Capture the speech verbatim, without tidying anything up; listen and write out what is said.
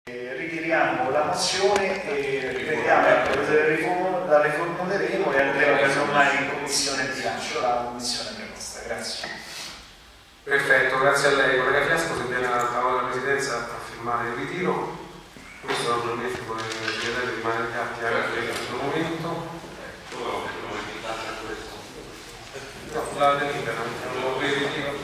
Ritiriamo la mozione e riprendiamo, la riformuleremo e andremo casomai in commissione bilancio, la commissione preposta. Grazie. Perfetto, grazie a lei. Collega Fiasco, se viene alla parola della Presidenza a firmare il ritiro. Questo naturalmente con il segretario rimane agli atti anche in questo momento. No, la delibera, non lo ritiro.